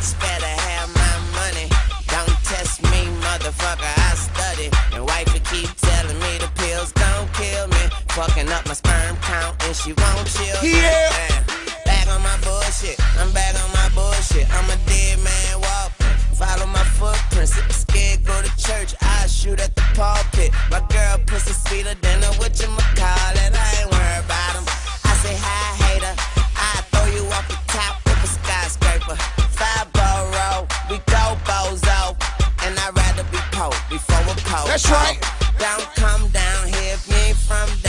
Bitch better have my money. Don't test me, motherfucker, I study. And wifey keep telling me the pills gon' kill me. Fucking up my sperm count and she won't chill. Yeah. Back on my bullshit, I'm back on my bullshit. I'm a dead man walking, follow my footprints. If you're scared, go to church, I shoot at the pulpit. My girl pussy sweeter than a whatchamacallit. I ain't worried about him. I say hi, hater, I throw you off the top of a skyscraper. 5-ball roll, we go bozo. And I'd rather be Pope before a Pope. That's right. Don't come down here if you ain't from